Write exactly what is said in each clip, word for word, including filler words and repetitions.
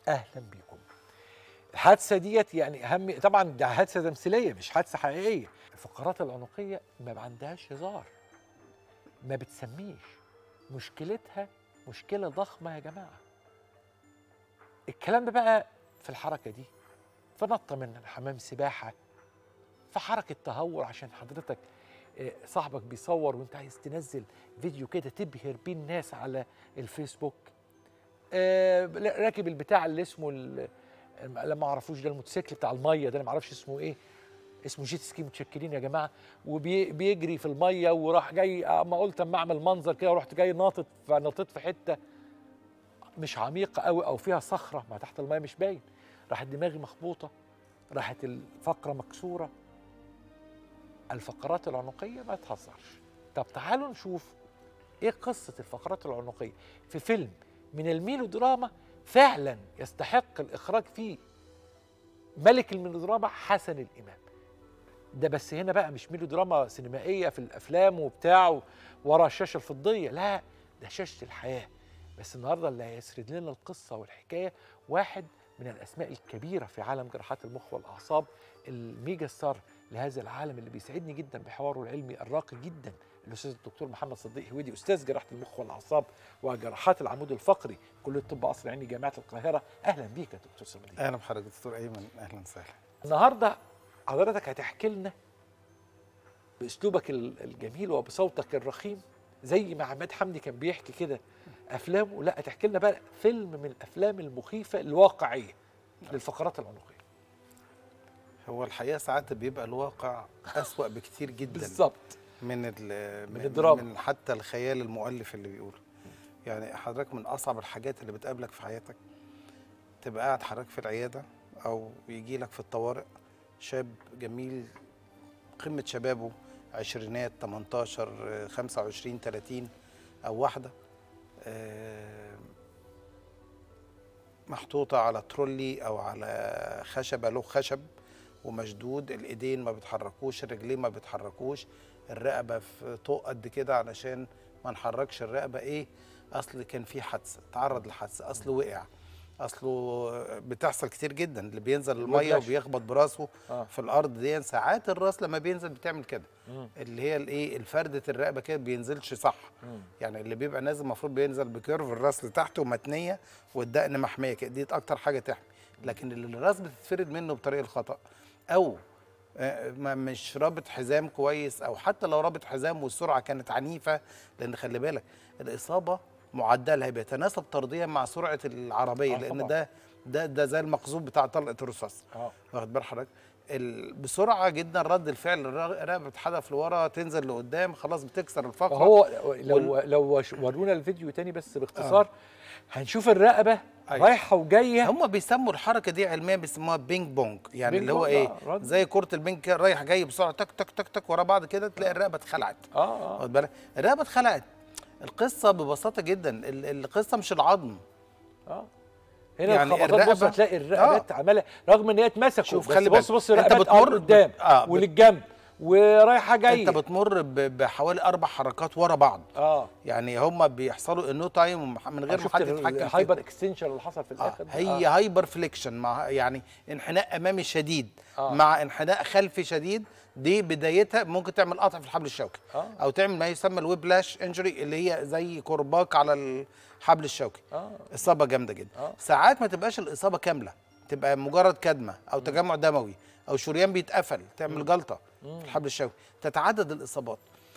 اهلا بيكم. الحادثه ديت يعني اهم، طبعا دي حادثه تمثيليه مش حادثه حقيقيه. الفقرات العنقيه ما عندهاش هزار، ما بتسميش، مشكلتها مشكله ضخمه يا جماعه. الكلام ده بقى في الحركه دي، في نطه من حمام سباحه، في حركه تهور عشان حضرتك صاحبك بيصور وانت عايز تنزل فيديو كده تبهر بيه الناس على الفيسبوك. آه راكب البتاع اللي اسمه اللي ما اعرفوش ده، الموتوسيكل بتاع الميه ده، انا ما اعرفش اسمه ايه، اسمه جيت سكي، متشكرين يا جماعه. وبيجري في الميه وراح جاي، اما قلت اما اعمل منظر كده ورحت جاي ناطط، فنطيت في حته مش عميقه قوي او فيها صخره، ما تحت الميه مش باين، راحت دماغي مخبوطه، راحت الفقره مكسوره. الفقرات العنقيه ما تهزرش. طب تعالوا نشوف ايه قصه الفقرات العنقيه في فيلم من الميلودراما فعلا يستحق الاخراج فيه ملك الميلودراما حسن الامام. ده بس هنا بقى مش ميلودراما سينمائيه في الافلام وبتاع ورا الشاشه الفضيه، لا ده شاشه الحياه. بس النهارده اللي هيسرد لنا القصه والحكايه واحد من الاسماء الكبيره في عالم جراحات المخ والاعصاب، الميجا ستار لهذا العالم اللي بيسعدني جدا بحواره العلمي الراقي جدا، الاستاذ الدكتور محمد صديق هويدي، استاذ جراحه المخ والاعصاب وجراحات العمود الفقري كليه طب قصر العيني جامعه القاهره. اهلا بيك يا دكتور صديق. اهلا بحضرتك دكتور ايمن، اهلا وسهلا. النهارده حضرتك هتحكي لنا باسلوبك الجميل وبصوتك الرخيم زي ما عماد حمدي كان بيحكي كده افلامه، لا هتحكي لنا بقى فيلم من الافلام المخيفه الواقعيه للفقرات العنقيه. هو الحقيقه ساعات بيبقى الواقع اسوأ بكتير جدا بالظبط من من, من الدراما، من حتى الخيال المؤلف اللي بيقوله. يعني حضرتك من اصعب الحاجات اللي بتقابلك في حياتك تبقى قاعد حضرتك في العياده او يجي لك في الطوارئ شاب جميل قمه شبابه، عشرينات، تمنتاشر، خمسة وعشرين، تلاتين، او واحده محطوطه على ترولي او على خشبه، له خشب ومشدود، الايدين ما بيتحركوش، الرجلين ما بيتحركوش، الرقبه في طوق قد كده علشان ما نحركش الرقبه. ايه؟ اصل كان في حادثه، تعرض لحادثه، اصله وقع، اصله بتحصل كتير جدا، اللي بينزل الميه وبيخبط براسه آه. في الارض دي. ساعات الراس لما بينزل بتعمل كده، اللي هي الايه، الفرده الرقبه كده بينزلش صح. مم. يعني اللي بيبقى نازل المفروض بينزل بكيرف الراس لتحت ومتنيه والدقن محميه كده، دي اكتر حاجه تحمي. لكن اللي الراس بتتفرد منه بطريقه الخطا، او مش رابط حزام كويس، او حتى لو رابط حزام والسرعه كانت عنيفه، لان خلي بالك الاصابه معدلها بيتناسب طرديا مع سرعه العربيه، آه لان طبعا. ده ده ده زي المقذوف بتاع طلقه الرصاص. اه واخد بال حضرتك؟ بسرعه جدا رد الفعل، الرقبه بتتحدف لورا تنزل لقدام، خلاص بتكسر الفقره. هو لو وال... لو ورونا الفيديو تاني بس باختصار، آه. هنشوف الرقبه أيوة. رايحه وجايه. هم بيسموا الحركه دي علميا بيسموها بينج بونج، يعني بينج اللي هو ايه، زي كره البينج رايح جاي بسرعه، تك تك تك تك ورا بعض كده، تلاقي الرقبه اتخلعت. اه اه واخد بالك؟ الرقبه اتخلعت. القصه ببساطه جدا، القصه مش العظم. اه هنا يعني الخبطات، بص هتلاقي الرقبات آه. عماله رغم ان هي اتمسكوا، شوف خلي بص بص الرقبات قدام آه وللجنب ورايحه جايه، انت بتمر بحوالي اربع حركات ورا بعض. اه يعني هم بيحصلوا النو تايم من غير ما حد يتحكم فيه. الهايبر اكستنشن اللي حصل في الاخر آه. هي آه. هايبر فليكشن، مع يعني انحناء امامي شديد آه. مع انحناء خلفي شديد، دي بدايتها ممكن تعمل قطع في الحبل الشوكي آه. او تعمل ما يسمى الويبلاش انجري، اللي هي زي كرباك على الحبل الشوكي. آه. اصابه جامده جدا. آه. ساعات ما تبقاش الاصابه كامله، تبقى مجرد كدمه او تجمع دموي او شريان بيتقفل تعمل جلطه في الحبل الشوكي، تتعدد الاصابات.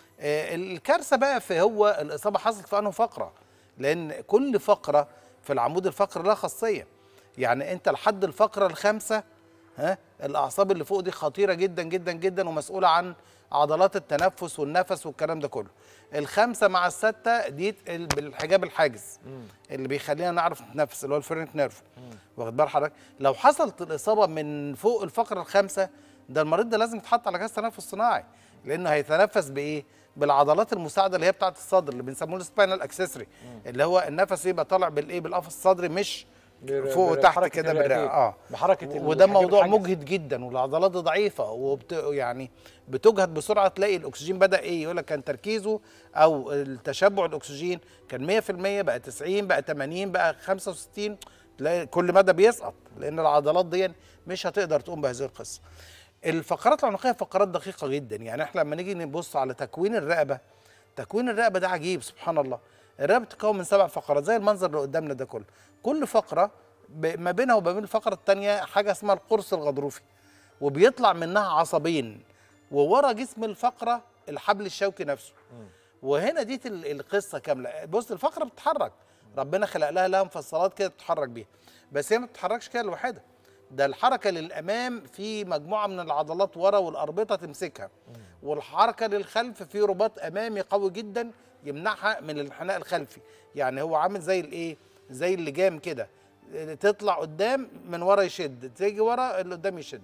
آه الكارثه بقى في هو الاصابه حصلت في انهي فقره، لان كل فقره في العمود الفقري لها خاصيه. يعني انت لحد الفقره الخامسه ها الاعصاب اللي فوق دي خطيره جدا جدا جدا ومسؤوله عن عضلات التنفس والنفس والكلام ده كله. الخامسه مع السته دي بالحجاب الحاجز اللي بيخلينا نعرف نتنفس، اللي هو الفرنت نيرف. واخد بال حضرتك؟ لو حصلت الاصابه من فوق الفقره الخامسه، ده المريض ده لازم يتحط على جهاز تنفس صناعي، لانه هيتنفس بايه؟ بالعضلات المساعده اللي هي بتاعه الصدر، اللي بنسموه السباينال اكسسوري، اللي هو النفس يبقى طالع بالايه؟ بالقفص الصدري، مش فوق وتحت كده بالرئه. اه بحركه، وده موضوع مجهد جدا، والعضلات دي ضعيفه وبت يعني بتجهد بسرعه. تلاقي الاكسجين بدا ايه؟ يقول لك كان تركيزه او التشبع الاكسجين كان مية في المية، بقى تسعين، بقى تمانين، بقى خمسة وستين، تلاقي كل مدى بيسقط، لان العضلات دي مش هتقدر تقوم بهذه القصه. الفقرات العنقيه فقرات دقيقه جدا، يعني احنا لما نيجي نبص على تكوين الرقبه، تكوين الرقبه ده عجيب سبحان الله. الرقبه بتتكون من سبع فقرات زي المنظر اللي قدامنا ده كله، كل فقره ما بينها وما بين الفقره الثانيه حاجه اسمها القرص الغضروفي، وبيطلع منها عصبين، وورا جسم الفقره الحبل الشوكي نفسه. وهنا دي القصه كامله. بص الفقره بتتحرك، ربنا خلق لها لها مفصلات كده تتحرك بيها، بس هي ما بتتحركش كده لوحدها، ده الحركه للامام في مجموعه من العضلات ورا والاربطه تمسكها، والحركه للخلف في رباط امامي قوي جدا يمنعها من الانحناء الخلفي. يعني هو عامل زي الايه، زي اللجام كده، تطلع قدام من ورا يشد، تيجي ورا اللي قدام يشد.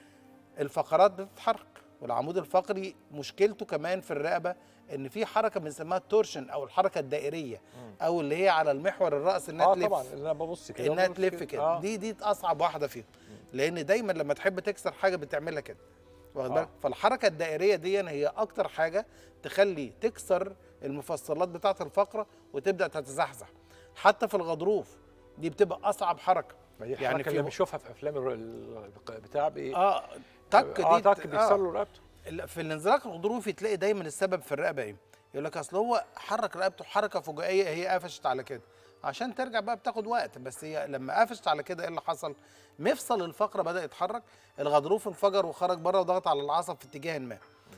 الفقرات بتتحرك، والعمود الفقري مشكلته كمان في الرقبه ان في حركه بنسميها التورشن او الحركه الدائريه، او اللي هي على المحور الراس انها اه تلف. طبعا اللي انا ببص كده انها تلف كده، آه. دي دي اصعب واحده فيهم، لان دايما لما تحب تكسر حاجه بتعملها كده، واخد بالك؟ آه. فالحركه الدائريه دي هي اكتر حاجه تخلي تكسر المفصلات بتاعه الفقره وتبدا تتزحزح. حتى في الغضروف دي بتبقى اصعب حركه، يعني في اللي بنشوفها في افلام بتاع بايه، اه تك اه دي تك بيكسر له رقبته. في الانزلاق الغضروفي تلاقي دايما السبب في الرقبه ايه؟ يقول لك اصل هو حرك رقبته حركه فجائيه، هي قفشت على كده، عشان ترجع بقى بتاخد وقت، بس هي لما قفشت على كده ايه اللي حصل؟ مفصل الفقره بدا يتحرك، الغضروف انفجر وخرج بره وضغط على العصب في اتجاه ما.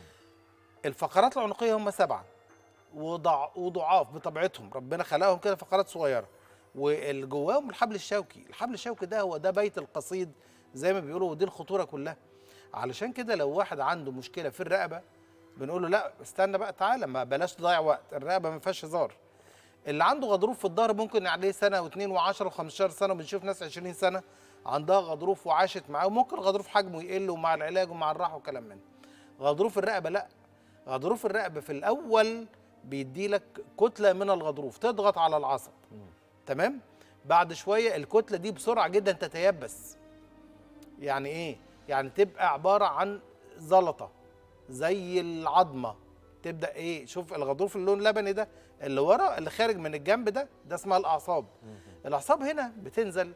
الفقرات العنقيه هم سبعه وضع وضعاف بطبيعتهم، ربنا خلقهم كده فقرات صغيره، واللي جواهم الحبل الشوكي، الحبل الشوكي ده هو ده بيت القصيد زي ما بيقولوا، ودي الخطوره كلها. علشان كده لو واحد عنده مشكله في الرقبه بنقول له لا استنى بقى تعالى، ما بلاش تضيع وقت، الرقبه ما فيهاش هزار. اللي عنده غضروف في الظهر ممكن عليه سنه واثنين وعشرة وخمستاشر سنه، وبنشوف ناس عشرين سنه عندها غضروف وعاشت معاه، وممكن الغضروف حجمه يقل ومع العلاج ومع الراحه وكلام من ده. غضروف الرقبه لا، غضروف الرقبه في الاول بيدي لك كتله من الغضروف تضغط على العصب، تمام؟ بعد شويه الكتله دي بسرعه جدا تتيبس. يعني ايه؟ يعني تبقى عباره عن زلطه زي العظمه، تبدا ايه، شوف الغضروف اللون اللبني ده اللي ورا اللي خارج من الجنب ده، ده اسمها الاعصاب. الاعصاب هنا بتنزل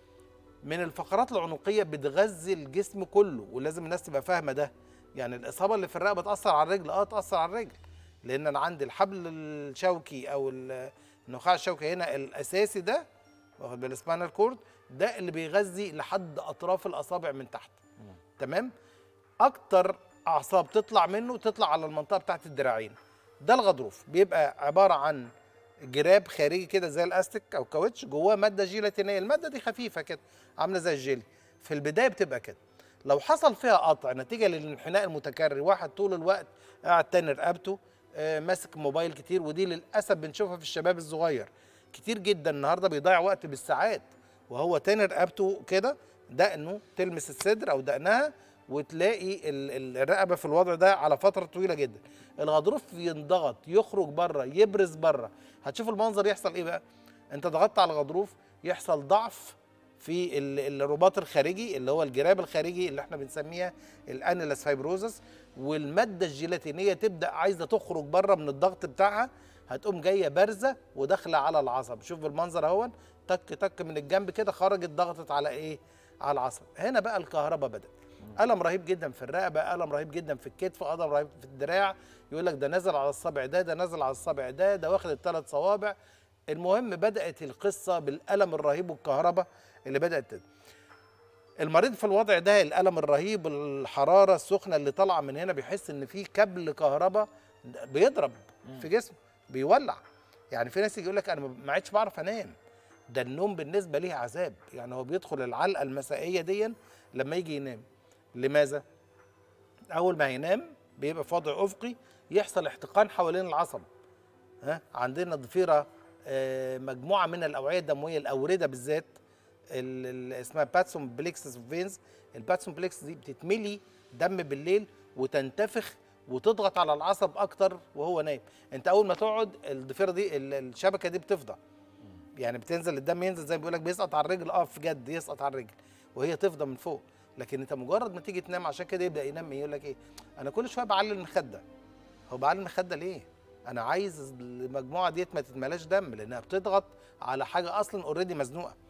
من الفقرات العنقيه بتغذي الجسم كله، ولازم الناس تبقى فاهمه ده. يعني الاصابه اللي في الرقبه تاثر على الرجل، اه تاثر على الرجل، لان انا عندي الحبل الشوكي او النخاع الشوكي هنا الاساسي ده، واخد بالسباينال كورد، ده اللي بيغذي لحد اطراف الاصابع من تحت. تمام؟ اكتر اعصاب تطلع منه تطلع على المنطقه بتاعت الدراعين. ده الغضروف بيبقى عباره عن جراب خارجي كده زي الاستيك او كاوتش، جواه ماده جيلاتينيه، الماده دي خفيفه كده عامله زي الجيلي، في البدايه بتبقى كده. لو حصل فيها قطع نتيجه للانحناء المتكرر، واحد طول الوقت قاعد تاني رقبته، آه ماسك موبايل كتير، ودي للاسف بنشوفها في الشباب الصغير كتير جدا النهارده، بيضيع وقت بالساعات وهو تاني رقبته كده، دقنه تلمس الصدر او دقنها وتلاقي الرقبه في الوضع ده على فتره طويله جدا. الغضروف ينضغط يخرج بره يبرز بره، هتشوف المنظر يحصل ايه بقى؟ انت ضغطت على الغضروف يحصل ضعف في الرباط الخارجي اللي هو الجراب الخارجي اللي احنا بنسميها الانيلاس فايبروزس، والماده الجيلاتينيه تبدا عايزه تخرج بره من الضغط بتاعها، هتقوم جايه بارزه وداخله على العصب. شوف المنظر اهون، تك تك من الجنب كده خرجت ضغطت على ايه؟ على العصب. هنا بقى الكهرباء بدات. ألم رهيب جدا في الرقبه، ألم رهيب جدا في الكتف، ألم رهيب في الدراع، يقول لك ده نزل على الصابع ده، ده نزل على الصابع ده، ده واخد الثلاث صوابع. المهم بدات القصه بالألم الرهيب والكهرباء اللي بدات تد. المريض في الوضع ده الألم الرهيب، الحراره السخنه اللي طالعه من هنا، بيحس ان في كابل كهرباء بيضرب في جسمه بيولع. يعني في ناس يجي يقول لك انا ما عدتش بعرف انام، ده النوم بالنسبه ليه عذاب. يعني هو بيدخل العلقه المسائيه دي لما يجي ينام. لماذا؟ اول ما ينام بيبقى في وضع افقي، يحصل احتقان حوالين العصب. ها عندنا ضفيره آه مجموعه من الاوعيه الدمويه، الاورده بالذات اسمها باتسون بليكسس فينز، الباتسون بليكسس دي بتتملي دم بالليل وتنتفخ وتضغط على العصب اكتر وهو نايم. انت اول ما تقعد الضفيره دي الشبكه دي بتفضى، يعني بتنزل الدم ينزل زي ما بيقول لك بيسقط على الرجل، اه بجد يسقط على الرجل وهي تفضى من فوق. لكن انت مجرد ما تيجي تنام، عشان كده يبدا ينام يقول لك ايه؟ انا كل شويه بعلي المخده. هو بعلي المخده ليه؟ انا عايز المجموعه ديت ما تتملاش دم، لانها بتضغط على حاجه اصلا اوريدي مزنوقه.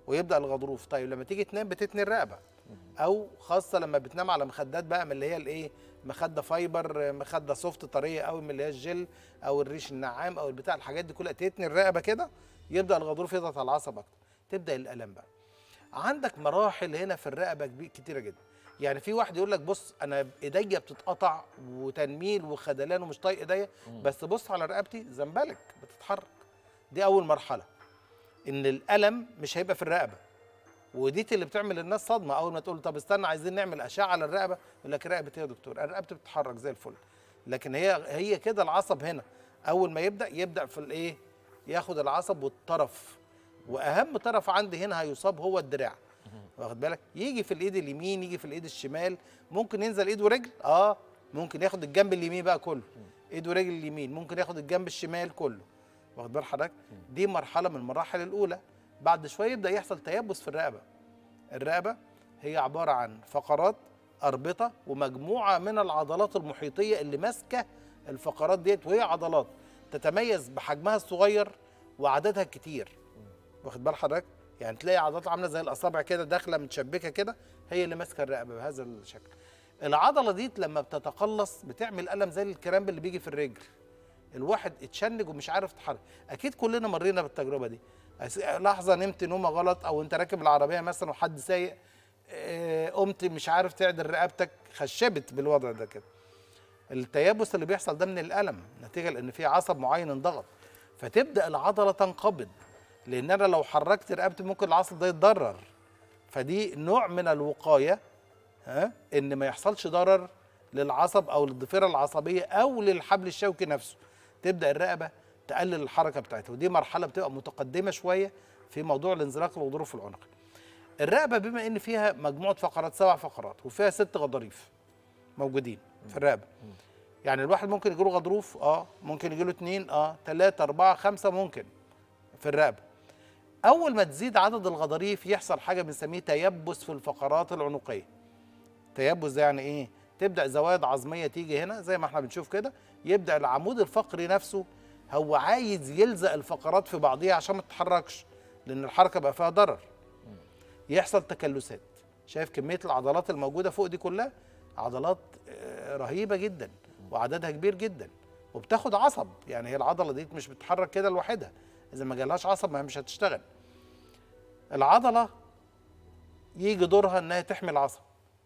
ويبدا الغضروف. طيب لما تيجي تنام بتتني الرقبه، او خاصه لما بتنام على مخدات بقى من اللي هي الايه، مخده فايبر، مخده سوفت طريه قوي من اللي هي الجل او الريش النعام او البتاع، الحاجات دي كلها تتني الرقبه كده، يبدا الغضروف يضغط على العصب اكتر، تبدا الالم بقى. عندك مراحل هنا في الرقبه كتيره جدا. يعني في واحد يقول لك بص انا ايديا بتتقطع وتنميل وخدلان ومش طايق ايديا، بس بص على رقبتي زنبلك بتتحرك. دي اول مرحله، ان الالم مش هيبقى في الرقبه، ودي اللي بتعمل للناس صدمه. اول ما تقول طب استنى عايزين نعمل اشعه على الرقبه، يقول لك رقبتي يا دكتور، انا رقبتي بتتحرك زي الفل. لكن هي هي كده العصب هنا اول ما يبدا يبدا في الايه، ياخد العصب والطرف، واهم طرف عندي هنا هيصاب هو الدراع، واخد بالك؟ يجي في الايد اليمين، يجي في الايد الشمال، ممكن ينزل ايد ورجل، اه ممكن ياخد الجنب اليمين بقى كله، ايد ورجل اليمين، ممكن ياخد الجنب الشمال كله، واخد بال حضرتك؟ دي مرحله من المراحل الاولى. بعد شويه يبدا يحصل تيبس في الرقبه. الرقبه هي عباره عن فقرات، اربطه، ومجموعه من العضلات المحيطيه اللي ماسكه الفقرات ديت، وهي عضلات تتميز بحجمها الصغير وعددها الكتير، واخد بال حضرتك؟ يعني تلاقي عضلات عامله زي الاصابع كده داخله متشبكه كده، هي اللي ماسكه الرقبه بهذا الشكل. العضله دي لما بتتقلص بتعمل الم زي الكرامب اللي بيجي في الرجل، الواحد اتشنج ومش عارف يتحرك. اكيد كلنا مرينا بالتجربه دي. لحظه نمت نومه غلط، او انت راكب العربيه مثلا وحد سايق، قمت مش عارف تعدل رقبتك، خشبت بالوضع ده كده. التيبس اللي بيحصل ده من الالم، نتيجه لان في عصب معين انضغط، فتبدا العضله تنقبض، لان انا لو حركت رقبتي ممكن العصب ده يتضرر. فدي نوع من الوقايه، ها، ان ما يحصلش ضرر للعصب او للضفيره العصبيه او للحبل الشوكي نفسه. تبدا الرقبه تقلل الحركه بتاعتها، ودي مرحله بتبقى متقدمه شويه في موضوع الانزلاق الغضروف العنقي. الرقبه بما ان فيها مجموعه فقرات، سبع فقرات، وفيها ست غضاريف موجودين في الرقبه. يعني الواحد ممكن يجيله غضروف، اه ممكن يجيله اتنين، اه تلاته، اربعه، خمسه ممكن في الرقبه. اول ما تزيد عدد الغضاريف يحصل حاجه بنسميه تيبس في الفقرات العنقيه. تيبس ده يعني ايه؟ تبدا زوايد عظميه تيجي هنا زي ما احنا بنشوف كده، يبدا العمود الفقري نفسه هو عايز يلزق الفقرات في بعضيها عشان ما تتحركش، لان الحركه بقى فيها ضرر. يحصل تكلسات. شايف كميه العضلات الموجوده فوق دي كلها؟ عضلات رهيبه جدا وعددها كبير جدا، وبتاخد عصب. يعني هي العضله دي مش بتتحرك كده لوحدها، اذا ما جالهاش عصب ما مش هتشتغل. العضله يجي دورها انها تحمي العصب.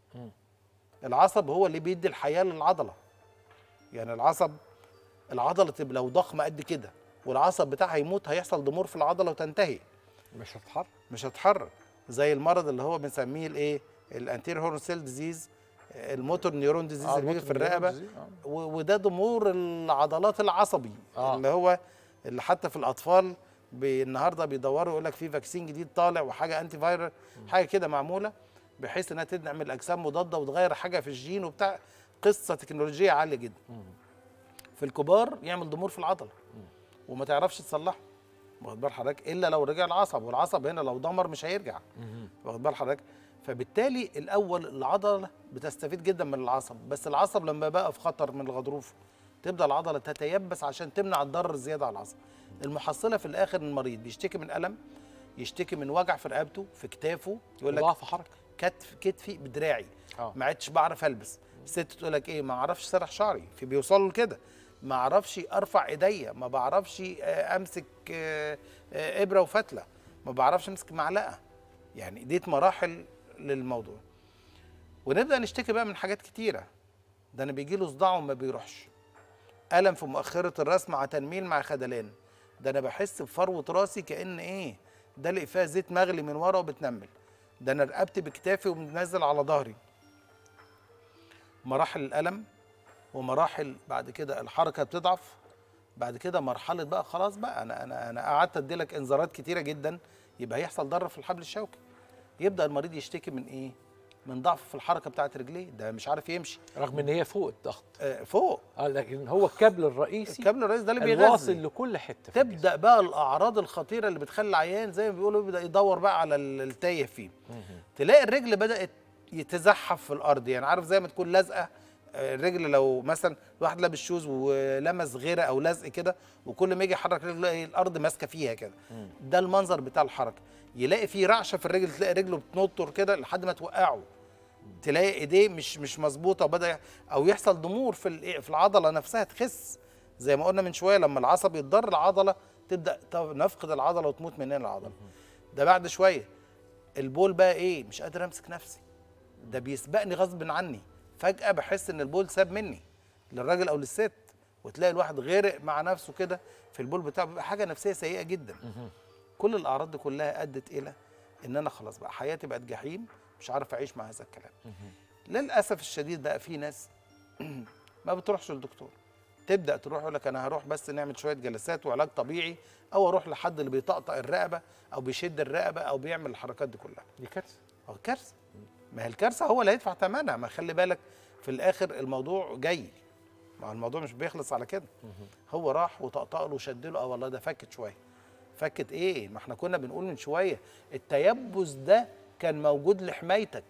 العصب هو اللي بيدي الحياه للعضله. يعني العصب، العضله تبقى لو ضخمه قد كده والعصب بتاعها يموت، هيحصل ضمور في العضله وتنتهي، مش هتتحرك مش هتتحرك. زي المرض اللي هو بنسميه الايه، الانتير هورن سيل ديزيز، الموتور نيورون ديزيز، اللي بيجي في الرقبه، آه. وده ضمور العضلات العصبي، آه. اللي هو اللي حتى في الاطفال النهارده بيدوروا يقول لك في فاكسين جديد طالع وحاجه انتي فايرال، حاجه كده معموله بحيث انها تنعمل اجسام مضاده وتغير حاجه في الجين وبتاع، قصه تكنولوجيه عاليه جدا. مم. في الكبار يعمل ضمور في العضله وما تعرفش تصلحه، واخد بال حضرتك؟ الا لو رجع العصب، والعصب هنا لو ضمر مش هيرجع، واخد بال حضرتك؟ فبالتالي الاول العضله بتستفيد جدا من العصب، بس العصب لما بقى في خطر من الغضروف تبدا العضله تتيبس عشان تمنع الضرر الزياده على العصب. المحصله في الاخر المريض بيشتكي من الم، يشتكي من وجع في رقبته، في كتافه، يقول لك ضعف حركه، كتف كتفي بدراعي، آه. ما عدتش بعرف البس. الست تقول لك ايه، ما اعرفش سرح شعري، في بيوصلوا لكده، ما اعرفش ارفع ايديا، ما بعرفش امسك ابره وفتله، ما بعرفش امسك معلقه. يعني ديت مراحل للموضوع. ونبدا نشتكي بقى من حاجات كتيره. ده انا بيجي له صداع وما بيروحش، الم في مؤخره الراس مع تنميل مع خدلان، ده انا بحس بفروه راسي كأن ايه، دلق فيها زيت مغلي من ورا وبتنمل، ده انا رقبتي بكتافي ومنزل على ظهري. مراحل الالم، ومراحل بعد كده الحركه بتضعف، بعد كده مرحله بقى خلاص بقى انا انا انا قعدت ادي لك انذارات كتيره جدا، يبقى هيحصل ضرر في الحبل الشوكي. يبدا المريض يشتكي من ايه؟ من ضعف في الحركه بتاعت رجليه، ده مش عارف يمشي رغم ان هي فوق الضغط. آه فوق، اه لكن هو الكابل الرئيسي، الكابل الرئيسي ده اللي بيغذي الواصل لكل حته. تبدا بقى الاعراض الخطيره اللي بتخلي العيان زي ما بيقولوا يبدا يدور بقى على التايه فيه. تلاقي الرجل بدات يتزحف في الارض، يعني عارف زي ما تكون لازقه الرجل لو مثلا واحد لابس شوز ولمس غيره او لزق كده، وكل ما يجي يحرك رجله يلاقي الارض ماسكه فيها كده، ده المنظر بتاع الحركه. يلاقي فيه رعشه في الرجل، تلاقي رجله بتنطر كده لحد ما توقعه، تلاقي ايديه مش مش مظبوطه وبدا او يحصل ضمور في في العضله نفسها تخس، زي ما قلنا من شويه لما العصب يتضر العضله تبدا نفقد العضله وتموت مننا العضله. ده بعد شويه البول بقى ايه، مش قادر امسك نفسي، ده بيسبقني غصب عني، فجاه بحس ان البول ساب مني للراجل او للست، وتلاقي الواحد غرق مع نفسه كده في البول بتاعه، بيبقى حاجه نفسيه سيئه جدا. كل الاعراض دي كلها ادت الى ان انا خلاص بقى حياتي بقت جحيم، مش عارف اعيش مع هذا الكلام. للاسف الشديد بقى في ناس ما بتروحش للدكتور، تبدا تروح يقول لك انا هروح بس نعمل شويه جلسات وعلاج طبيعي، او اروح لحد اللي بيطقطق الرقبه او بيشد الرقبه او بيعمل الحركات دي كلها. دي كارثه. اه كارثه. ما هي الكارثه هو اللي هيدفع ثمنها، ما خلي بالك في الاخر الموضوع جاي، ما الموضوع مش بيخلص على كده. هو راح وطقطق له وشد له، اه والله ده فكت شويه. فكت ايه؟ ما احنا كنا بنقول من شويه التيبس ده كان موجود لحمايتك،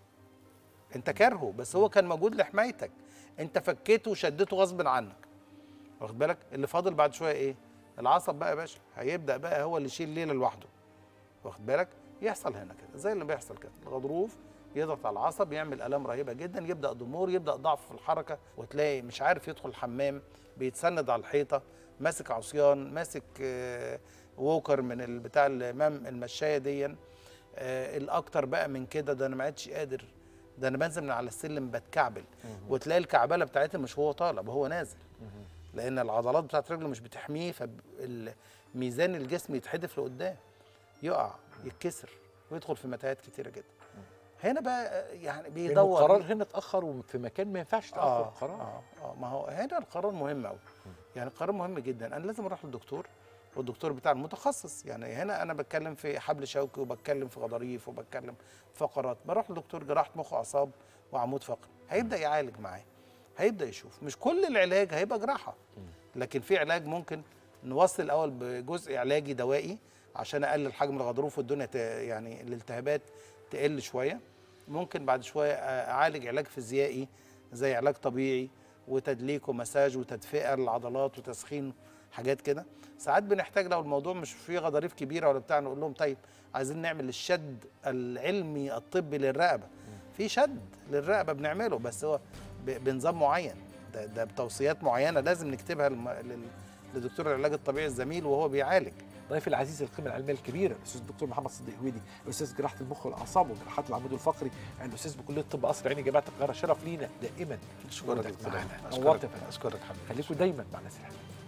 انت كارهه بس هو كان موجود لحمايتك، انت فكيته وشدته غصب عنك، واخد بالك؟ اللي فاضل بعد شويه ايه؟ العصب بقى يا باشا هيبدا بقى هو اللي يشيل الليله لوحده، واخد بالك؟ يحصل هنا كده زي اللي بيحصل كده، الغضروف يضغط على العصب يعمل الام رهيبه جدا، يبدا ضمور، يبدا ضعف في الحركه، وتلاقي مش عارف يدخل الحمام، بيتسند على الحيطه، ماسك عصيان، ماسك آه ووكر من البتاع الامام المشايه دي. آه الاكتر بقى من كده، ده انا ما عدتش قادر، ده انا بنزل من على السلم بتكعبل، وتلاقي الكعبله بتاعتها مش هو طالع وهو نازل، لان العضلات بتاعت رجله مش بتحميه، فميزان الجسم يتحدف لقدام، يقع، يتكسر، ويدخل في متاهات كتيره جدا. هنا بقى يعني بيدور القرار هنا اتاخر وفي مكان ما ينفعش تاخر آه القرار. اه اه ما هو هنا القرار مهم قوي، يعني القرار مهم جدا. انا لازم اروح للدكتور، والدكتور بتاع المتخصص، يعني هنا انا بتكلم في حبل شوكي وبتكلم في غضاريف وبتكلم في فقرات، بروح لدكتور جراحه مخ واعصاب وعمود فقري، هيبدا يعالج معايا، هيبدا يشوف. مش كل العلاج هيبقى جراحه، لكن في علاج ممكن نوصل الاول بجزء علاجي دوائي عشان اقلل حجم الغضروف والدنيا يعني الالتهابات تقل شويه. ممكن بعد شويه اعالج علاج فيزيائي زي علاج طبيعي وتدليك ومساج وتدفئه للعضلات وتسخين، حاجات كده. ساعات بنحتاج لو الموضوع مش فيه غضاريف كبيره ولا بتاع، نقول لهم طيب عايزين نعمل الشد العلمي الطبي للرقبه. في شد للرقبه بنعمله، بس هو بنظام معين، ده, ده بتوصيات معينه لازم نكتبها لدكتور العلاج الطبيعي الزميل وهو بيعالج. ضيفي العزيز القيمه العلميه الكبيره الاستاذ الدكتور محمد صديق هويدي، استاذ جراحه المخ والاعصاب وجراحات العمود الفقري، الاستاذ بكليه طب قصر عيني جامعه القاهره. شرف لينا دائما. اشكرك معانا. اشكرك اشكرك حبيبي. خليكم دايما مع ناس الحلوه.